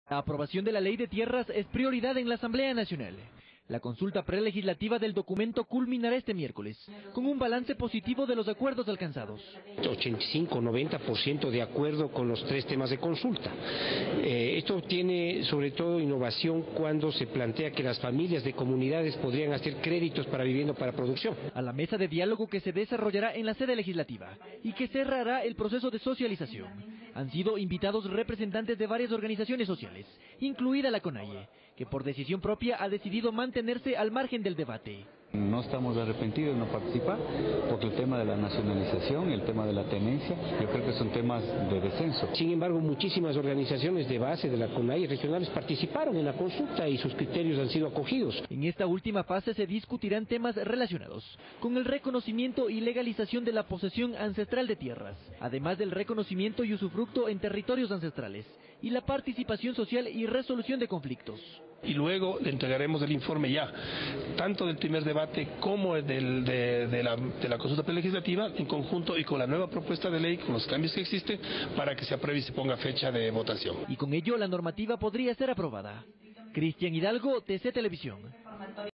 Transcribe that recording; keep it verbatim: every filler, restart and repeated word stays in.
La aprobación de la Ley de Tierras es prioridad en la Asamblea Nacional. La consulta prelegislativa del documento culminará este miércoles, con un balance positivo de los acuerdos alcanzados. ochenta y cinco, noventa por ciento de acuerdo con los tres temas de consulta. Eh, esto tiene sobre todo innovación cuando se plantea que las familias de comunidades podrían hacer créditos para vivienda para producción. A la mesa de diálogo que se desarrollará en la sede legislativa y que cerrará el proceso de socialización, han sido invitados representantes de varias organizaciones sociales, incluida la CONAIE, que por decisión propia ha decidido mantenerse al margen del debate. No estamos arrepentidos de no participar, porque el tema de la nacionalización y el tema de la tenencia, yo creo que son temas de descenso. Sin embargo, muchísimas organizaciones de base de la CONAIE regionales participaron en la consulta y sus criterios han sido acogidos. En esta última fase se discutirán temas relacionados con el reconocimiento y legalización de la posesión ancestral de tierras, además del reconocimiento y usufructo en territorios ancestrales, y la participación social y resolución de conflictos. Y luego le entregaremos el informe ya, tanto del primer debate como del, de, de, la, de la consulta prelegislativa, en conjunto y con la nueva propuesta de ley, con los cambios que existen, para que se apruebe y se ponga fecha de votación. Y con ello la normativa podría ser aprobada. Cristian Hidalgo, T C Televisión.